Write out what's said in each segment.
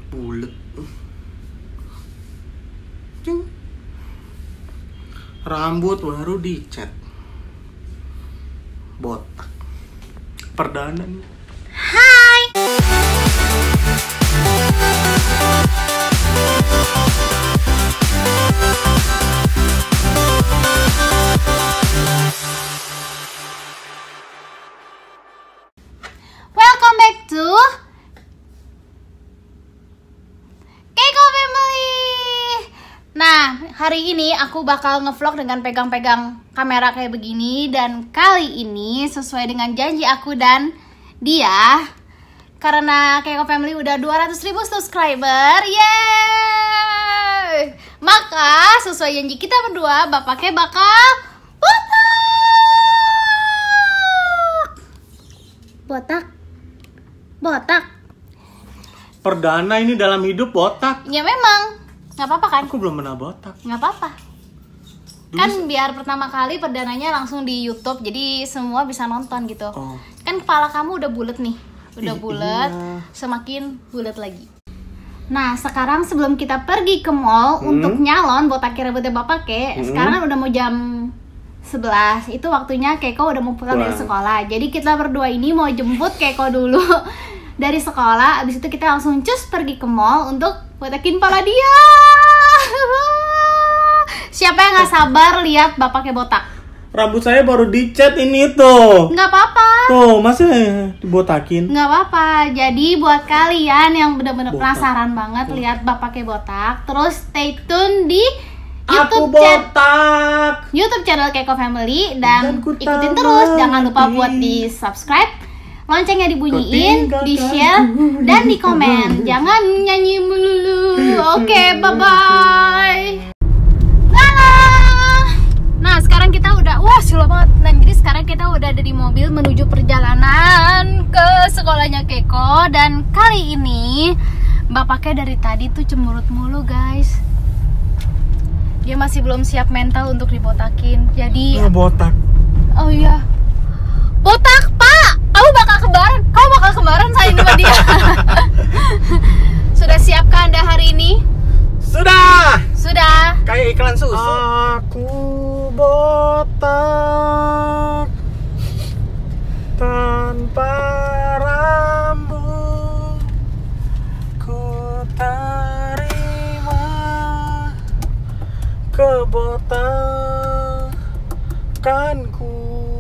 bulet. Cing. Rambut baru dicat. Botak. Perdana nih. Hai. Welcome back to Keiko Family. Nah, hari ini aku bakal ngevlog dengan pegang-pegang kamera kayak begini. Dan kali ini sesuai dengan janji aku dan dia, karena Keiko Family udah 200.000 subscriber. Yeay! Maka sesuai janji kita berdua, Bapaknya bakal botak. Perdana ini dalam hidup botak. Ya memang, nggak apa-apa kan? Aku belum pernah botak. Nggak apa-apa. Kan biar pertama kali perdananya langsung di YouTube, jadi semua bisa nonton gitu. Oh. Kan kepala kamu udah bulat nih, udah bulat, iya. semakin bulat lagi. Nah, sekarang sebelum kita pergi ke mall untuk nyalon botaknya rambutnya Bapaknya, sekarang kan udah mau jam 11. Itu waktunya Keiko udah mau pulang dari sekolah. Jadi kita berdua ini mau jemput Keiko dulu dari sekolah. Abis itu kita langsung cus pergi ke mall untuk botakin pala dia. Siapa yang gak sabar lihat Bapaknya botak? Rambut saya baru dicat ini tuh. Nggak apa-apa. Tuh, masa dibotakin? Nggak apa-apa. Jadi buat kalian yang benar-benar Botak. penasaran banget lihat Bapaknya botak, terus stay tune di Aku botak. YouTube channel Keiko Family dan ku ikutin tak terus. Jangan lupa mengerti. buat di subscribe, loncengnya dibunyiin, Kau di tinggalkan share, dan di komen. Jangan nyanyi melulu. Oke, bye-bye. Nah, sekarang kita udah, wah slow banget. Nah, jadi sekarang kita udah ada di mobil menuju perjalanan ke sekolahnya Keiko. Dan kali ini Bapaknya dari tadi tuh cemberut mulu, guys. Dia masih belum siap mental untuk dibotakin. Jadi botak. oh iya, botak Pak, kamu bakal kembaran. Saya sama dia. Sudah siapkah Anda hari ini? Sudah. Kayak iklan susu. Aku botak tanpa rambut, ku terima kebotakanku.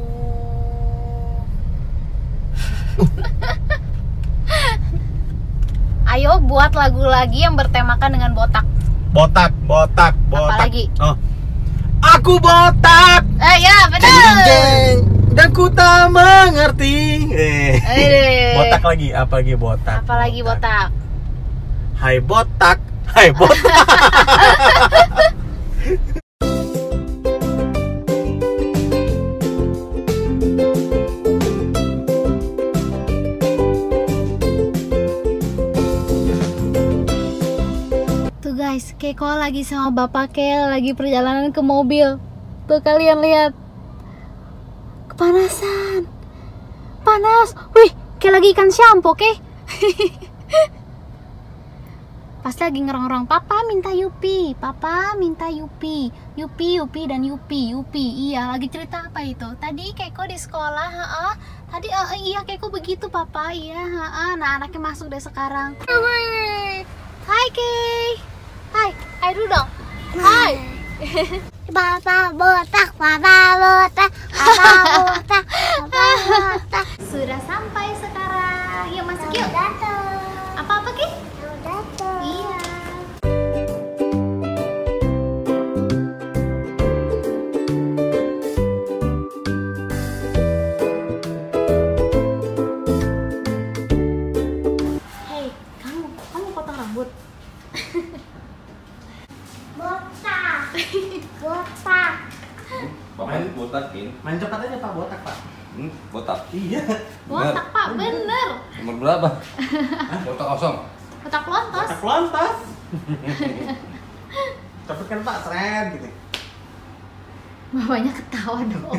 Ayo buat lagu lagi yang bertemakan dengan botak. Botak. Apa lagi? Oh. Aku botak. Ya benar. Jeng, dan ku tak mengerti. Botak lagi, apa lagi botak? Apalagi botak. Hai botak. Tuh guys, Keiko lagi sama Bapaknya lagi perjalanan ke mobil. Tuh kalian lihat. Kepanasan. Panas. Wih, kayak lagi ikan shampoo, oke? Pasti lagi ngerong-ngerong, Papa minta Yupi. Yupi dan Yupi. Iya, lagi cerita apa itu? Tadi Keiko di sekolah, Tadi iya Keiko begitu, Papa. Iya, Nah, anaknya masuk deh sekarang. Hai, Kei. Hai dulu dong. Hai. Papa botak. Sudah sampai sekarang. Yuk masuk yuk. Apa Ki? Iya. Hei, kamu potong rambut. Botak. Main botakin. Main cepat aja Pak, botak Pak. Botak. Iya. Botak Pak, bener. Nomor berapa? Botak kosong. Botak lontos. Botak lontas. Cepet kan Pak, seret gitu. Bapaknya ketawa dong.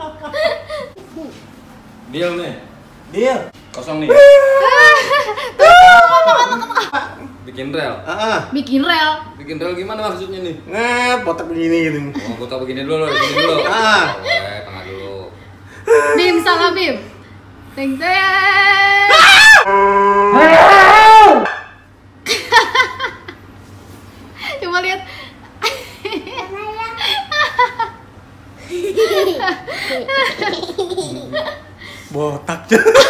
Deal nih. Deal. Kosong nih. Tuh, Bikin Bikin rel. Bikin rel. Bikin rel gimana maksudnya nih? Botak begini gitu. Oh, botak begini dulu, begini dulu. Oke, tengah dulu. Bim, salah Bim. Teng teng. Coba lihat. Botak.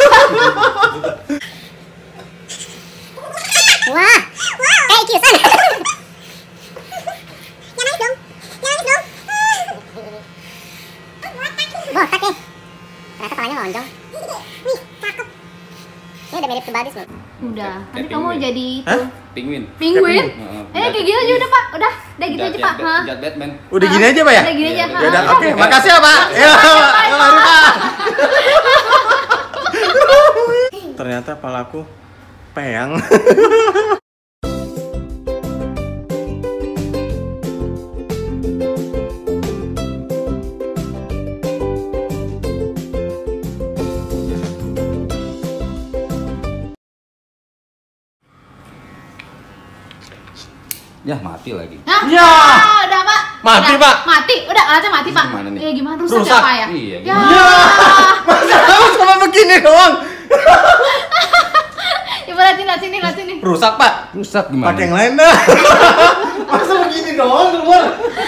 Wah, kayak kisan. Jangan nangis dong. Botak nih. Ternyata palanya lonjong. Nih, cakep. Ini udah mirip kebadis loh. Udah. Nanti Kayak kamu penguin. jadi itu. Hah? Penguin. Penguin. Heeh. Kayak gitu aja udah Pak. Udah gitu aja Pak. Hah? Penjat Batman. Udah gini aja, Pak ya? Udah gini aja. Iya, Ya udah, Hah? oke. Makasih ya, Pak. Ya, mari, Pak. Ternyata palaku peyang. Ya, mati lagi. Hah? Ya. Ah, udah Pak. Mati, Udah, Pak. Mati. Udah alatnya mati Pak. Gimana nih? Ya gimana rusak, Rusak. ya Pak ya? Iya, Ya. Masa harus sama begini doang? Coba lihat sini. Rusak, Pak. Rusak gimana? Pakai yang lain dah. Masa begini doang keluar?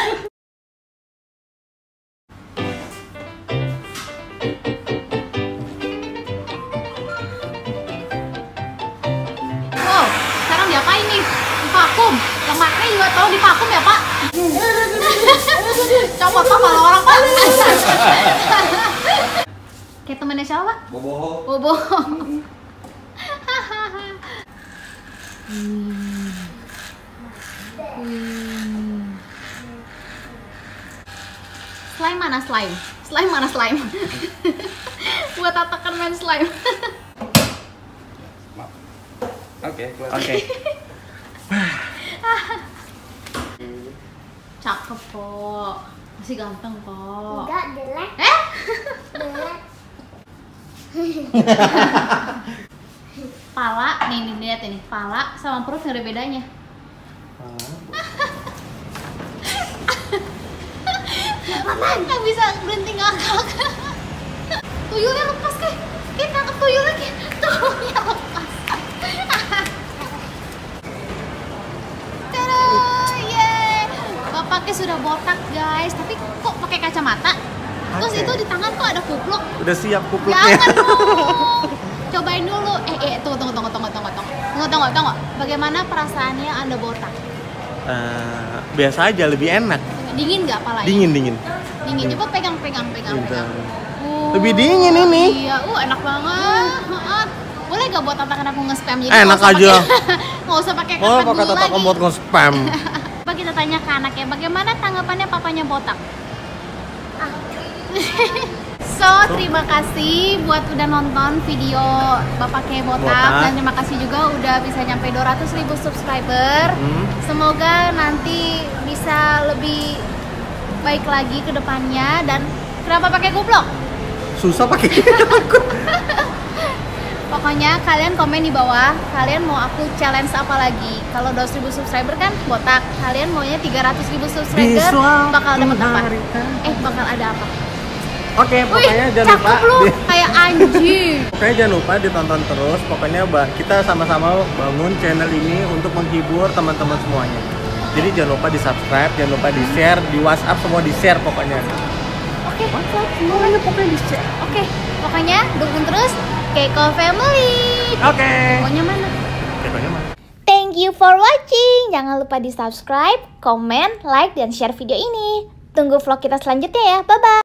Wow, sekarang diapain nih? Divakum. Yang maknya juga tahu divakum ya Pak? Copot Pak kalau orang Pak. Kayak temennya siapa Pak? Boboho. Bobo. Slime mana slime? Slime mana slime? Buat tatakan main slime. Oke, keluar. Oke. Cakep kok. Masih ganteng kok. Enggak, jelek. Jelek. Pala, nih lihat ini. Pala sama perut nggak ada bedanya. Nggak bisa berhenti ngakak. Tuyulnya lepas Kek. Kek tangkap tuyulnya Kek. Tuyulnya lepas. Tada, yeay. Bapaknya sudah botak guys, tapi kok pakai kacamata? Terus Oke. itu di tangan kok ada kupluk. Udah siap kupluknya. Jangan dong. Cobain dulu. Tunggu. Bagaimana perasaannya Anda botak? Biasa aja, lebih enak. Dingin nggak palanya? Dingin. Dingin. Coba pegang. Bentar. Lebih dingin ini. Iya, enak banget. Heeh. Boleh gak buat tantangan aku nge-spam jadi Enak nggak usah aja. pakai- nggak usah pakai Oh, karpet pakai dulu tata lagi. komod nge-spam. Coba kita tanya ke anaknya, bagaimana tanggapannya papanya botak? So, terima kasih buat udah nonton video Bapak Kayak Botak. Botak. Dan terima kasih juga udah bisa nyampe 200.000 subscriber. Semoga nanti bisa lebih baik lagi ke depannya. Dan kenapa pakai kuplok? Susah pakai. Pokoknya kalian komen di bawah, kalian mau aku challenge apa lagi? Kalau 200.000 subscriber kan botak, kalian maunya 300.000 subscriber Visual bakal dapat apa? mengharita. Bakal ada apa? Oke, pokoknya Wih, jangan lupa. cakep lu, kayak anjing. Pokoknya jangan lupa ditonton terus. Pokoknya kita sama-sama bangun channel ini untuk menghibur teman-teman semuanya. Jadi jangan lupa di-subscribe, jangan lupa di-share, di WhatsApp semua di-share pokoknya. Oke, semuanya pokoknya di-share. Oke, pokoknya dukung terus Keiko Family. Oke. Pokoknya mana? Pokoknya mah. Thank you for watching. Jangan lupa di-subscribe, komen, like, dan share video ini. Tunggu vlog kita selanjutnya ya. Bye-bye.